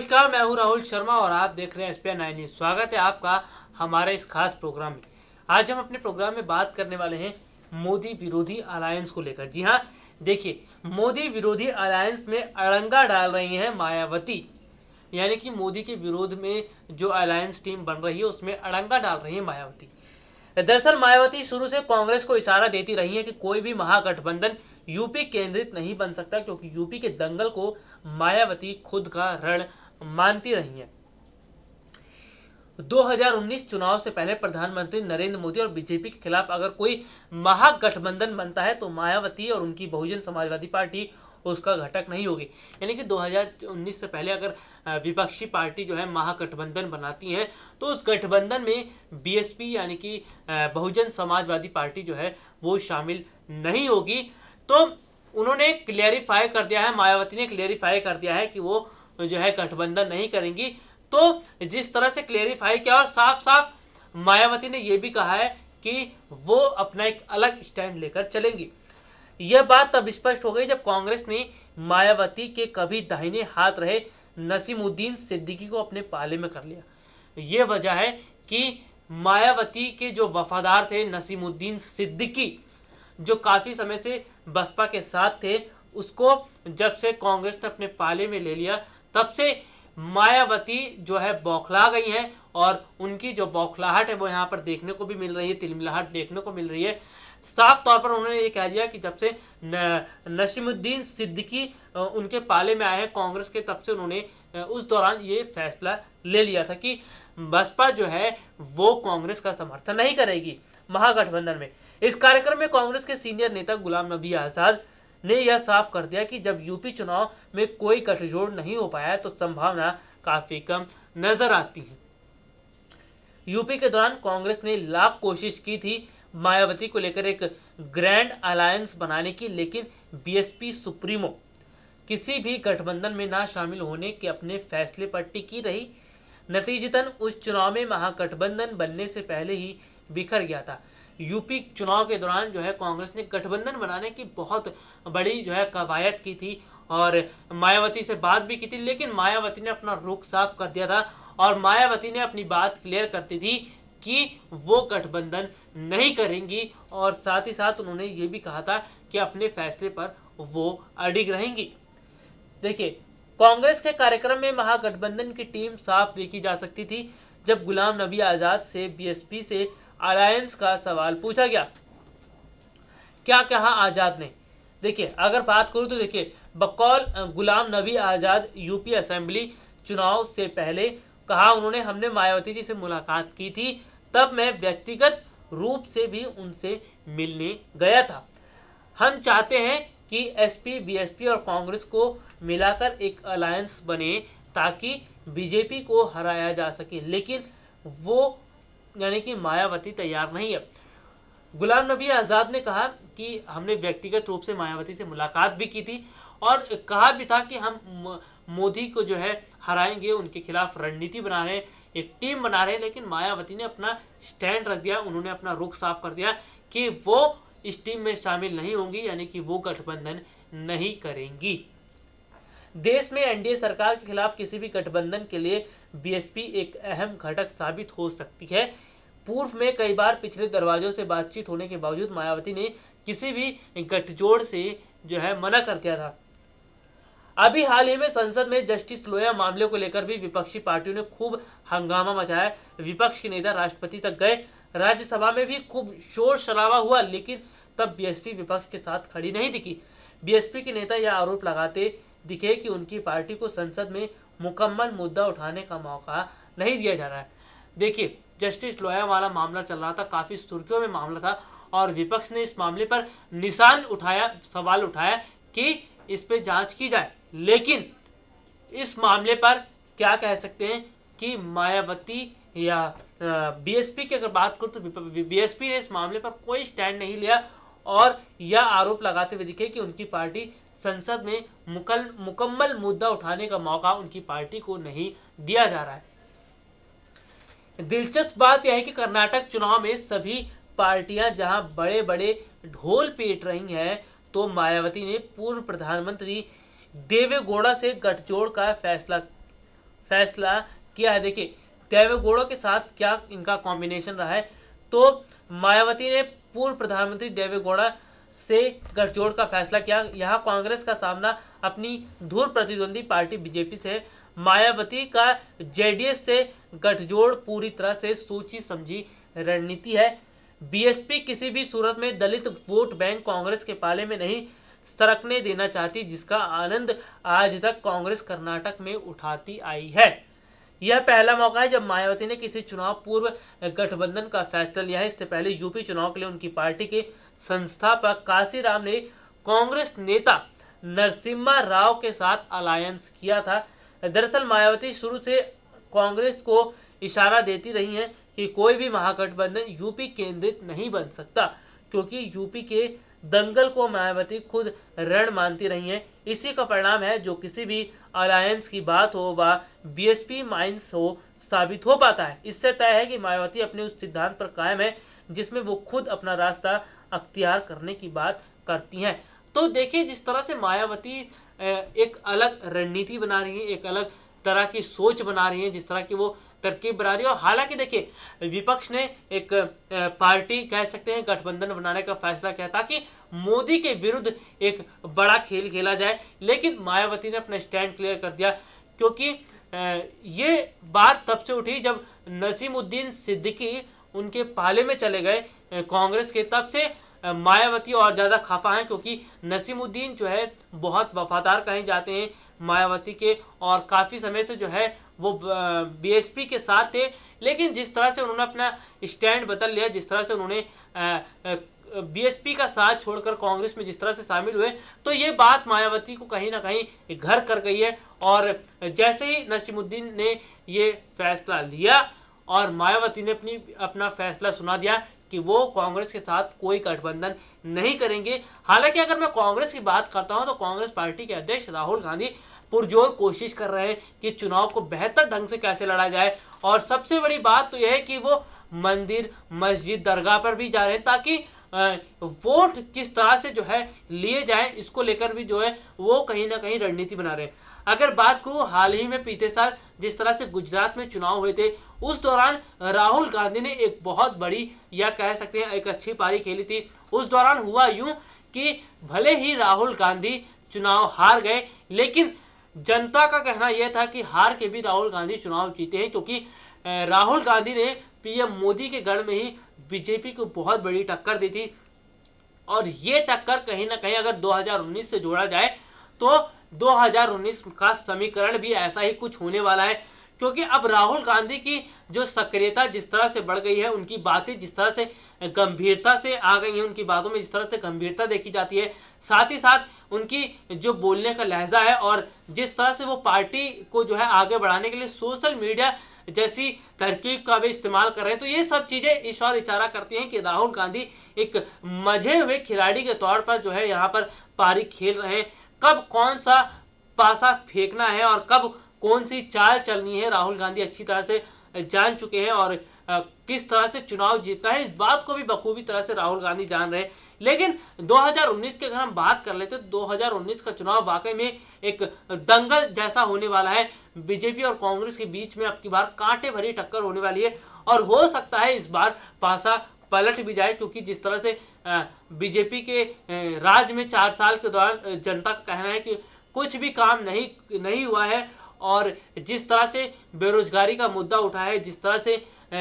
नमस्कार, मैं हूं राहुल शर्मा और आप देख रहे हैं एसपीएन 9 न्यूज। स्वागत है आपका हमारे इस खास प्रोग्राम में। आज हम अपने प्रोग्राम में बात करने वाले हैं मोदी विरोधी अलायंस को लेकर। जी हां, देखिए, मोदी विरोधी अलायंस में अड़ंगा डाल रही हैं मायावती, यानी कि मोदी के विरोध में जो अलायंस टीम बन रही है उसमें अड़ंगा डाल रही है मायावती। दरअसल मायावती शुरू से कांग्रेस को इशारा देती रही है कि कोई भी महागठबंधन यूपी केंद्रित नहीं बन सकता, क्योंकि यूपी के दंगल को मायावती खुद का रण मानती रही हैं। 2019 चुनाव से पहले प्रधानमंत्री नरेंद्र मोदी और बीजेपी के खिलाफ अगर कोई महागठबंधन बनता है तो मायावती और उनकी बहुजन समाजवादी पार्टी उसका घटक नहीं होगी। यानी कि 2019 से पहले अगर विपक्षी पार्टी जो है महागठबंधन बनाती है तो उस गठबंधन में बीएसपी यानी कि बहुजन समाजवादी पार्टी जो है वो शामिल नहीं होगी। तो उन्होंने क्लियरिफाई कर दिया है, मायावती ने क्लियरिफाई कर दिया है कि वो जो है गठबंधन नहीं करेंगी। तो जिस तरह से क्लियरिफाई किया और साफ साफ मायावती ने यह भी कहा है कि वो अपना एक अलग स्टैंड लेकर चलेंगी। यह बात तब स्पष्ट हो गई जब कांग्रेस ने मायावती के कभी दाहिने हाथ रहे नसीमुद्दीन सिद्दीकी को अपने पाले में कर लिया। यह वजह है कि मायावती के जो वफादार थे नसीमुद्दीन सिद्दीकी, जो काफी समय से बसपा के साथ थे, उसको जब से कांग्रेस ने अपने पाले में ले लिया तब से मायावती जो है बौखला गई हैं और उनकी जो बौखलाहट है वो यहाँ पर देखने को भी मिल रही है, तिलमिलाहट देखने को मिल रही है। साफ तौर पर उन्होंने ये कह दिया कि जब से नसीमुद्दीन सिद्दीकी उनके पाले में आए हैं कांग्रेस के, तब से उन्होंने उस दौरान ये फैसला ले लिया था कि बसपा जो है वो कांग्रेस का समर्थन नहीं करेगी महागठबंधन में। इस कार्यक्रम में कांग्रेस के सीनियर नेता गुलाम नबी आजाद ने यह साफ कर दिया कि जब यूपी चुनाव में कोई गठजोड़ नहीं हो पाया तो संभावना काफी कम नजर आती है। यूपी के दौरान कांग्रेस ने लाख कोशिश की थी मायावती को लेकर एक ग्रैंड अलायंस बनाने की, लेकिन बीएसपी सुप्रीमो किसी भी गठबंधन में ना शामिल होने के अपने फैसले पर टिकी रही। नतीजतन उस चुनाव में महागठबंधन बनने से पहले ही बिखर गया था। यूपी चुनाव के दौरान जो है कांग्रेस ने गठबंधन बनाने की बहुत बड़ी जो है कवायद की थी और मायावती से बात भी की थी, लेकिन मायावती ने अपना रुख साफ कर दिया था और मायावती ने अपनी बात क्लियर करती थी कि वो गठबंधन नहीं करेंगी और साथ ही साथ उन्होंने ये भी कहा था कि अपने फैसले पर वो अडिग रहेंगी। देखिए, कांग्रेस के कार्यक्रम में महागठबंधन की टीम साफ देखी जा सकती थी जब गुलाम नबी आजाद से बीएसपी से अलायंस का सवाल पूछा गया। क्या कहा आजाद ने? देखिए, अगर बात करूं तो देखिए, बकौल गुलाम नबी आजाद यूपी असेंबली चुनाव से पहले कहा उन्होंने, हमने मायावती जी से मुलाकात की थी, तब मैं व्यक्तिगत रूप से भी उनसे मिलने गया था। हम चाहते हैं कि एसपी बीएसपी और कांग्रेस को मिलाकर एक अलायंस बने ताकि बीजेपी को हराया जा सके, लेकिन वो यानी कि मायावती तैयार नहीं है। गुलाम नबी आजाद ने कहा कि हमने व्यक्तिगत रूप से मायावती से मुलाकात भी की थी और कहा भी था कि हम मोदी को जो है हराएंगे, उनके खिलाफ रणनीति बना रहे हैं, एक टीम बना रहे हैं, लेकिन मायावती ने अपना स्टैंड रख दिया। उन्होंने अपना रुख साफ कर दिया कि वो इस टीम में शामिल नहीं होंगी, यानी कि वो गठबंधन नहीं करेंगी। देश में एनडीए सरकार के खिलाफ किसी भी गठबंधन के लिए बीएसपी एक अहम घटक साबित हो सकती है। पूर्व में कई बार पिछले दरवाजों से बातचीत होने के बावजूद मायावती ने किसी भी गठजोड़ से जो है मना कर दिया था। अभी हाल ही में संसद में जस्टिस लोया मामले को लेकर भी विपक्षी पार्टियों ने खूब हंगामा मचाया। विपक्ष के नेता राष्ट्रपति तक गए, राज्यसभा में भी खूब शोर शराबा हुआ, लेकिन तब बीएसपी विपक्ष के साथ खड़ी नहीं दिखी। बीएसपी के नेता यह आरोप लगाते दिखे कि उनकी पार्टी को संसद में मुकम्मल मुद्दा उठाने का मौका नहीं दिया जा रहा है। देखिए, जस्टिस लोया वाला मामला चल रहा था, काफी सुर्खियों में मामला था और विपक्ष ने इस मामले पर निशान उठाया, सवाल उठाया कि इस पे जांच की जाए, लेकिन इस मामले पर क्या कह सकते हैं कि मायावती या बीएसपी की अगर बात करूं तो बीएसपी ने इस मामले पर कोई स्टैंड नहीं लिया और यह आरोप लगाते हुए दिखे कि उनकी पार्टी संसद में मुकम्मल मुद्दा उठाने का मौका उनकी पार्टी को नहीं दिया जा रहा है। दिलचस्प बात यह है कि कर्नाटक चुनाव में सभी पार्टियां जहां बड़े बड़े ढोल पीट रही हैं, तो मायावती ने पूर्व प्रधानमंत्री देवेगौड़ा से गठजोड़ का फैसला किया है। देखिए देवेगौड़ा के साथ क्या इनका कॉम्बिनेशन रहा है। तो मायावती ने पूर्व प्रधानमंत्री देवेगौड़ा से गठजोड़ का फैसला किया। यहाँ कांग्रेस का सामना अपनी धुर प्रतिद्वंदी पार्टी बीजेपी से है। मायावती का जेडीएस से गठजोड़ पूरी तरह से सोची समझी रणनीति है। बीएसपी किसी भी सूरत में दलित वोट बैंक कांग्रेस के पाले में नहीं सरकने देना चाहती, जिसका आनंद आज तक कांग्रेस कर्नाटक में उठाती आई है। यह पहला मौका है जब मायावती ने किसी चुनाव पूर्व गठबंधन का फैसला लिया है। इससे पहले यूपी चुनाव के लिए उनकी पार्टी के संस्थापक काशीराम ने कांग्रेस नेता नरसिम्हा राव के साथ अलायंस किया था। दरअसल मायावती शुरू से कांग्रेस को इशारा देती रही हैं कि कोई भी महागठबंधन यूपी केंद्रित नहीं बन सकता, क्योंकि यूपी के दंगल को मायावती खुद रण मानती रही हैं। इसी का परिणाम है जो किसी भी अलायंस की बात हो व बीएसपी माइंस हो साबित हो पाता है। इससे तय है कि मायावती अपने उस सिद्धांत पर कायम है जिसमें वो खुद अपना रास्ता अख्तियार करने की बात करती हैं। तो देखिए जिस तरह से मायावती एक अलग रणनीति बना रही है, एक अलग तरह की सोच बना रही है, जिस तरह की वो तरकीब बना रही है। और हालांकि देखिए विपक्ष ने एक पार्टी कह सकते हैं गठबंधन बनाने का फैसला किया ताकि मोदी के विरुद्ध एक बड़ा खेल खेला जाए, लेकिन मायावती ने अपना स्टैंड क्लियर कर दिया, क्योंकि ये बात तब से उठी जब नसीमुद्दीन सिद्दीकी उनके पाले में चले गए कांग्रेस के। तब से मायावती और ज़्यादा खफा हैं, क्योंकि नसीमुद्दीन जो है बहुत वफादार कहे जाते हैं मायावती के, और काफ़ी समय से जो है वो बीएसपी के साथ थे। लेकिन जिस तरह से उन्होंने अपना स्टैंड बदल लिया, जिस तरह से उन्होंने बीएसपी का साथ छोड़कर कांग्रेस में जिस तरह से शामिल हुए, तो ये बात मायावती को कहीं ना कहीं घर कर गई है। और जैसे ही नसीमुद्दीन ने ये फैसला लिया और मायावती ने अपना फैसला सुना दिया कि वो कांग्रेस के साथ कोई गठबंधन नहीं करेंगे। हालांकि अगर मैं कांग्रेस की बात करता हूं तो कांग्रेस पार्टी के अध्यक्ष राहुल गांधी पुरजोर कोशिश कर रहे हैं कि चुनाव को बेहतर ढंग से कैसे लड़ा जाए। और सबसे बड़ी बात तो यह है कि वो मंदिर, मस्जिद, दरगाह पर भी जा रहे हैं ताकि वोट किस तरह से जो है लिए जाए, इसको लेकर भी जो है वो कहीं ना कहीं रणनीति बना रहे हैं। अगर बात करूं हाल ही में बीते साल जिस तरह से गुजरात में चुनाव हुए थे, उस दौरान राहुल गांधी ने एक बहुत बड़ी या कह सकते हैं एक अच्छी पारी खेली थी। उस दौरान हुआ यूं कि भले ही राहुल गांधी चुनाव हार गए, लेकिन जनता का कहना यह था कि हार के भी राहुल गांधी चुनाव जीते हैं, क्योंकि राहुल गांधी ने पीएम मोदी के गढ़ में ही बीजेपी को बहुत बड़ी टक्कर दी थी। और ये टक्कर कहीं ना कहीं अगर 2019 से जोड़ा जाए तो 2019 का समीकरण भी ऐसा ही कुछ होने वाला है, क्योंकि अब राहुल गांधी की जो सक्रियता जिस तरह से बढ़ गई है, उनकी बातें जिस तरह से गंभीरता से आ गई हैं, उनकी बातों में जिस तरह से गंभीरता देखी जाती है, साथ ही साथ उनकी जो बोलने का लहजा है और जिस तरह से वो पार्टी को जो है आगे बढ़ाने के लिए सोशल मीडिया जैसी तरकीब का भी इस्तेमाल कर रहे हैं, तो ये सब चीजें इस और इशारा करती हैं कि राहुल गांधी एक मजे हुए खिलाड़ी के तौर पर जो है यहाँ पर पारी खेल रहे हैं। कब कौन सा पासा फेंकना है और कब कौन सी चाल चलनी है, राहुल गांधी अच्छी तरह से जान चुके हैं। और किस तरह से चुनाव जीतना है, इस बात को भी बखूबी तरह से राहुल गांधी जान रहे हैं। लेकिन 2019 की अगर हम बात कर लेते तो 2019 का चुनाव वाकई में एक दंगल जैसा होने वाला है। बीजेपी और कांग्रेस के बीच में अब की बार कांटे भरी टक्कर होने वाली है, और हो सकता है इस बार पासा पलट भी जाए, क्योंकि जिस तरह से बीजेपी के राज में 4 साल के दौरान जनता का कहना है कि कुछ भी काम नहीं हुआ है, और जिस तरह से बेरोजगारी का मुद्दा उठा है, जिस तरह से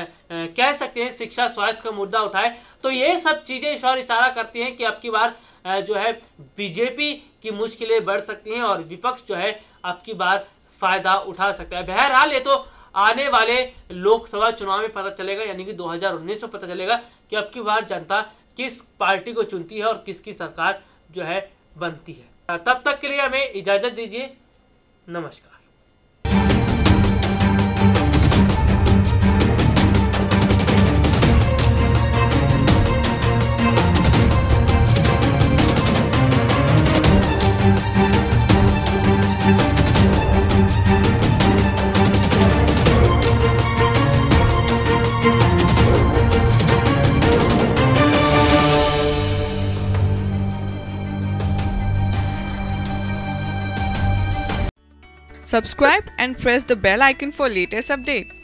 कह सकते हैं शिक्षा स्वास्थ्य का मुद्दा उठाए, तो ये सब चीजें इस और इशारा करती हैं कि अब की बार जो है बीजेपी की मुश्किलें बढ़ सकती हैं और विपक्ष जो है अब की बार फायदा उठा सकता है। बहरहाल ये तो आने वाले लोकसभा चुनाव में पता चलेगा, यानी कि 2019 में पता चलेगा कि अब की बार जनता किस पार्टी को चुनती है और किसकी सरकार जो है बनती है। तब तक के लिए हमें इजाजत दीजिए। नमस्कार। Subscribe and press the bell icon for latest updates.